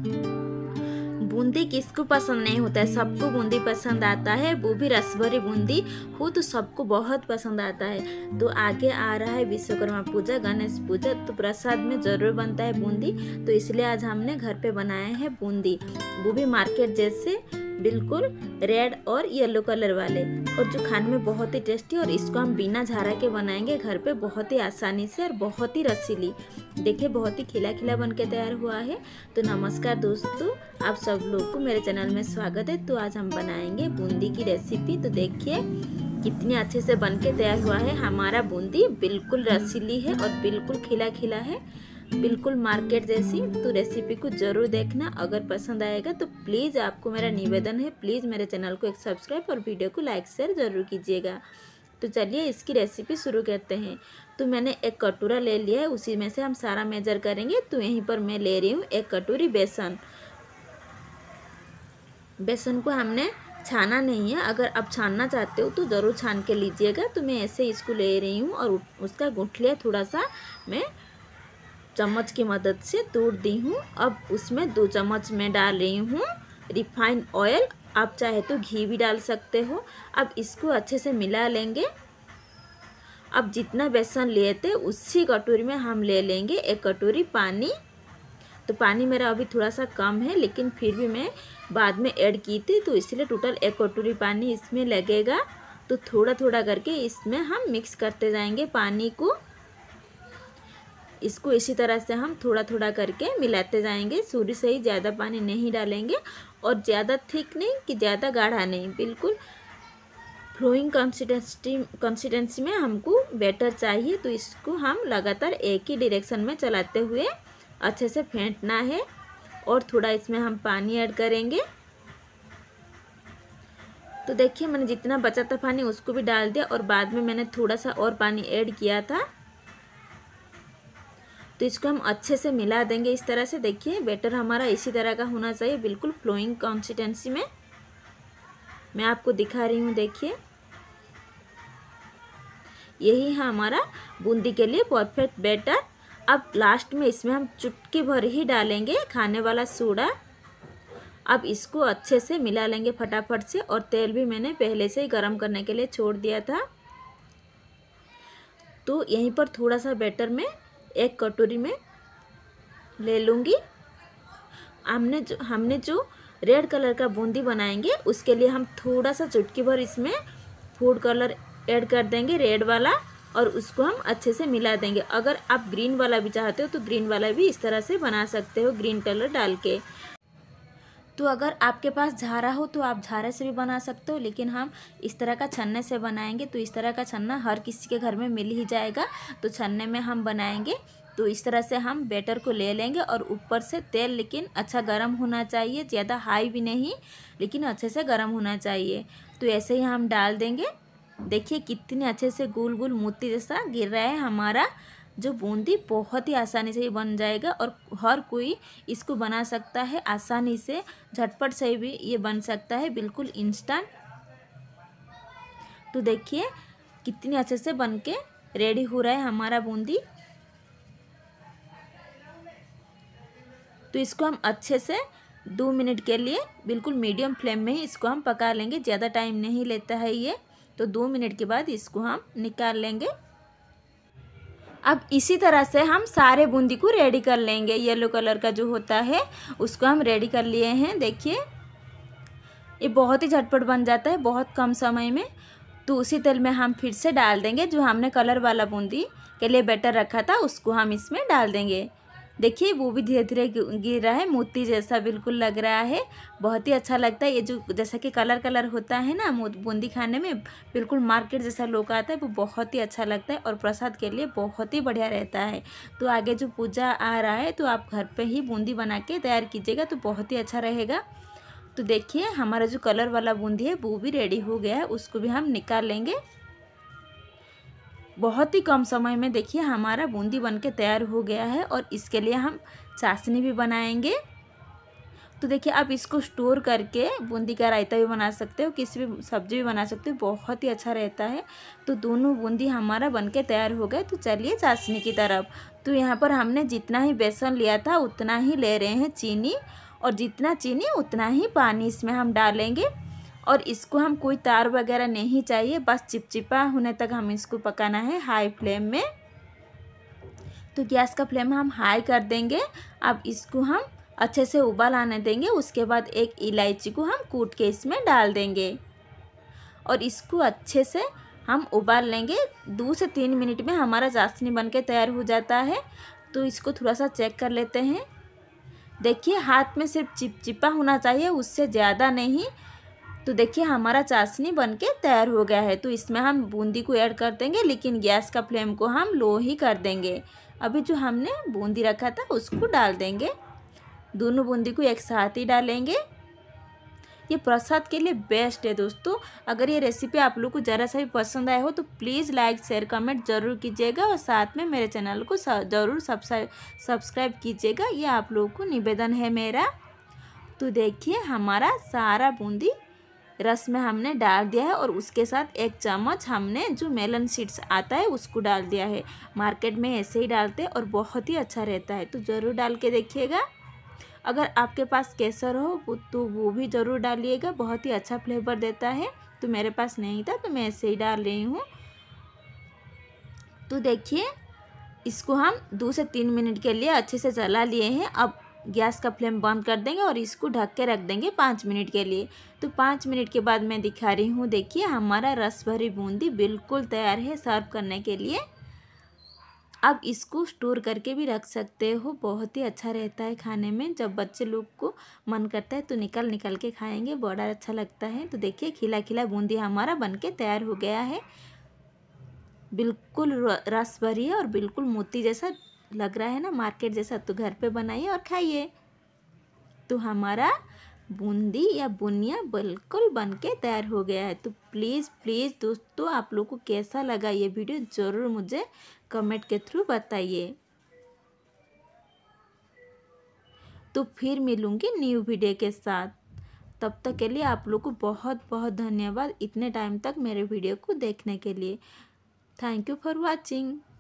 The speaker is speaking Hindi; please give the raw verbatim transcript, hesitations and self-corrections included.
बूंदी किसको पसंद नहीं होता है, सबको बूंदी पसंद आता है, वो भी रस भरी बूंदी हो तो सबको बहुत पसंद आता है। तो आगे आ रहा है विश्वकर्मा पूजा, गणेश पूजा, तो प्रसाद में ज़रूर बनता है बूंदी। तो इसलिए आज हमने घर पे बनाए हैं बूंदी, वो भी मार्केट जैसे बिल्कुल रेड और येलो कलर वाले, और जो खाने में बहुत ही टेस्टी। और इसको हम बिना झारा के बनाएंगे घर पे बहुत ही आसानी से और बहुत ही रसीली। देखिए बहुत ही खिला खिला बन के तैयार हुआ है। तो नमस्कार दोस्तों, आप सब लोग को मेरे चैनल में स्वागत है। तो आज हम बनाएंगे बूंदी की रेसिपी। तो देखिए कितनी अच्छे से बन के तैयार हुआ है हमारा बूंदी, बिल्कुल रसीली है और बिल्कुल खिला खिला है, बिल्कुल मार्केट जैसी। तो रेसिपी को ज़रूर देखना, अगर पसंद आएगा तो प्लीज़ आपको मेरा निवेदन है, प्लीज़ मेरे चैनल को एक सब्सक्राइब और वीडियो को लाइक शेयर ज़रूर कीजिएगा। तो चलिए इसकी रेसिपी शुरू करते हैं। तो मैंने एक कटोरा ले लिया है, उसी में से हम सारा मेजर करेंगे। तो यहीं पर मैं ले रही हूँ एक कटोरी बेसन। बेसन को हमने छाना नहीं है, अगर आप छानना चाहते हो तो ज़रूर छान के लीजिएगा। तो मैं ऐसे इसको ले रही हूँ और उसका गुठलिया थोड़ा सा मैं चम्मच की मदद से तोड़ दी हूँ। अब उसमें दो चम्मच मैं डाल रही हूँ रिफाइंड ऑयल, आप चाहे तो घी भी डाल सकते हो। अब इसको अच्छे से मिला लेंगे। अब जितना बेसन लिए थे उसी कटोरी में हम ले लेंगे एक कटोरी पानी। तो पानी मेरा अभी थोड़ा सा कम है, लेकिन फिर भी मैं बाद में ऐड की थी, तो इसलिए टोटल एक कटोरी पानी इसमें लगेगा। तो थोड़ा थोड़ा करके इसमें हम मिक्स करते जाएंगे पानी को। इसको इसी तरह से हम थोड़ा थोड़ा करके मिलाते जाएंगे। शुरू से ही ज़्यादा पानी नहीं डालेंगे और ज़्यादा थिक नहीं कि ज़्यादा गाढ़ा नहीं, बिल्कुल फ्लोइंग कंसिस्टेंसी कंसिस्टेंसी में हमको बैटर चाहिए। तो इसको हम लगातार एक ही डायरेक्शन में चलाते हुए अच्छे से फेंटना है। और थोड़ा इसमें हम पानी ऐड करेंगे। तो देखिए मैंने जितना बचा था पानी उसको भी डाल दिया, और बाद में मैंने थोड़ा सा और पानी ऐड किया था। तो इसको हम अच्छे से मिला देंगे इस तरह से। देखिए बैटर हमारा इसी तरह का होना चाहिए, बिल्कुल फ्लोइंग कंसिस्टेंसी में। मैं आपको दिखा रही हूँ, देखिए यही है हमारा बूंदी के लिए परफेक्ट बैटर। अब लास्ट में इसमें हम चुटकी भर ही डालेंगे खाने वाला सोडा। अब इसको अच्छे से मिला लेंगे फटाफट से। और तेल भी मैंने पहले से ही गर्म करने के लिए छोड़ दिया था। तो यहीं पर थोड़ा सा बैटर में एक कटोरी में ले लूँगी। हमने जो हमने जो रेड कलर का बूंदी बनाएंगे उसके लिए हम थोड़ा सा चुटकी भर इसमें फूड कलर ऐड कर देंगे, रेड वाला, और उसको हम अच्छे से मिला देंगे। अगर आप ग्रीन वाला भी चाहते हो तो ग्रीन वाला भी इस तरह से बना सकते हो, ग्रीन कलर डाल के। तो अगर आपके पास झारा हो तो आप झारे से भी बना सकते हो, लेकिन हम इस तरह का छन्ने से बनाएंगे। तो इस तरह का छन्ना हर किसी के घर में मिल ही जाएगा, तो छन्ने में हम बनाएंगे। तो इस तरह से हम बैटर को ले लेंगे और ऊपर से तेल लेकिन अच्छा गर्म होना चाहिए, ज़्यादा हाई भी नहीं, लेकिन अच्छे से गर्म होना चाहिए। तो ऐसे ही हम डाल देंगे। देखिए कितने अच्छे से गोल गोल मोती जैसा गिर रहा है हमारा जो बूंदी, बहुत ही आसानी से ही बन जाएगा। और हर कोई इसको बना सकता है आसानी से, झटपट से भी ये बन सकता है, बिल्कुल इंस्टेंट। तो देखिए कितनी अच्छे से बन के रेडी हो रहा है हमारा बूंदी। तो इसको हम अच्छे से दो मिनट के लिए बिल्कुल मीडियम फ्लेम में ही इसको हम पका लेंगे, ज़्यादा टाइम नहीं लेता है ये। तो दो मिनट के बाद इसको हम निकाल लेंगे। अब इसी तरह से हम सारे बूंदी को रेडी कर लेंगे। येलो कलर का जो होता है उसको हम रेडी कर लिए हैं। देखिए ये बहुत ही झटपट बन जाता है, बहुत कम समय में। तो उसी तेल में हम फिर से डाल देंगे जो हमने कलर वाला बूंदी के लिए बैटर रखा था, उसको हम इसमें डाल देंगे। देखिए वो भी धीरे धीरे गिर रहा है, मोती जैसा बिल्कुल लग रहा है, बहुत ही अच्छा लगता है। ये जो जैसा कि कलर कलर होता है ना बूंदी खाने में, बिल्कुल मार्केट जैसा लुक आता है, वो बहुत ही अच्छा लगता है और प्रसाद के लिए बहुत ही बढ़िया रहता है। तो आगे जो पूजा आ रहा है तो आप घर पे ही बूंदी बना के तैयार कीजिएगा, तो बहुत ही अच्छा रहेगा। तो देखिए हमारा जो कलर वाला बूंदी है वो भी रेडी हो गया है, उसको भी हम निकाल लेंगे। बहुत ही कम समय में देखिए हमारा बूंदी बनके तैयार हो गया है। और इसके लिए हम चाशनी भी बनाएंगे। तो देखिए आप इसको स्टोर करके बूंदी का रायता भी बना सकते हो, किसी भी सब्जी भी बना सकते हो, बहुत ही अच्छा रहता है। तो दोनों बूंदी हमारा बनके तैयार हो गए। तो चलिए चाशनी की तरफ। तो यहाँ पर हमने जितना ही बेसन लिया था उतना ही ले रहे हैं चीनी, और जितना चीनी उतना ही पानी इसमें हम डालेंगे। और इसको हम कोई तार वगैरह नहीं चाहिए, बस चिपचिपा होने तक हम इसको पकाना है हाई फ्लेम में। तो गैस का फ्लेम हम हाई कर देंगे। अब इसको हम अच्छे से उबाल आने देंगे। उसके बाद एक इलायची को हम कूट के इसमें डाल देंगे और इसको अच्छे से हम उबाल लेंगे। दो से तीन मिनट में हमारा चाशनी बनके तैयार हो जाता है। तो इसको थोड़ा सा चेक कर लेते हैं। देखिए हाथ में सिर्फ चिपचिपा होना चाहिए, उससे ज़्यादा नहीं। तो देखिए हमारा चाशनी बनके तैयार हो गया है। तो इसमें हम बूंदी को ऐड कर देंगे, लेकिन गैस का फ्लेम को हम लो ही कर देंगे। अभी जो हमने बूंदी रखा था उसको डाल देंगे। दोनों बूंदी को एक साथ ही डालेंगे। ये प्रसाद के लिए बेस्ट है दोस्तों। अगर ये रेसिपी आप लोग को ज़रा सा भी पसंद आया हो तो प्लीज़ लाइक शेयर कमेंट ज़रूर कीजिएगा और साथ में मेरे चैनल को ज़रूर सब्सक्राइब कीजिएगा। ये आप लोगों को निवेदन है मेरा। तो देखिए हमारा सारा बूंदी रस में हमने डाल दिया है और उसके साथ एक चम्मच हमने जो मेलन सीड्स आता है उसको डाल दिया है। मार्केट में ऐसे ही डालते हैं और बहुत ही अच्छा रहता है, तो ज़रूर डाल के देखिएगा। अगर आपके पास केसर हो तो वो भी ज़रूर डालिएगा, बहुत ही अच्छा फ्लेवर देता है। तो मेरे पास नहीं था तो मैं ऐसे ही डाल रही हूँ। तो देखिए इसको हम दो से तीन मिनट के लिए अच्छे से चला लिए हैं। अब गैस का फ्लेम बंद कर देंगे और इसको ढक के रख देंगे पाँच मिनट के लिए। तो पाँच मिनट के बाद मैं दिखा रही हूँ। देखिए हमारा रस भरी बूंदी बिल्कुल तैयार है सर्व करने के लिए। अब इसको स्टोर करके भी रख सकते हो, बहुत ही अच्छा रहता है खाने में। जब बच्चे लोग को मन करता है तो निकल निकल के खाएंगे, बड़ा अच्छा लगता है। तो देखिए खिला खिला बूंदी हमारा बनके तैयार हो गया है। बिल्कुल रस भरी है और बिल्कुल मोती जैसा लग रहा है ना, मार्केट जैसा। तो घर पे बनाइए और खाइए। तो हमारा बूंदी या बुनिया बिल्कुल बनके तैयार हो गया है। तो प्लीज़ प्लीज़ दोस्तों आप लोग को कैसा लगा ये वीडियो ज़रूर मुझे कमेंट के थ्रू बताइए। तो फिर मिलूँगी न्यू वीडियो के साथ। तब तक के लिए आप लोग को बहुत बहुत धन्यवाद इतने टाइम तक मेरे वीडियो को देखने के लिए। Thank you for watching.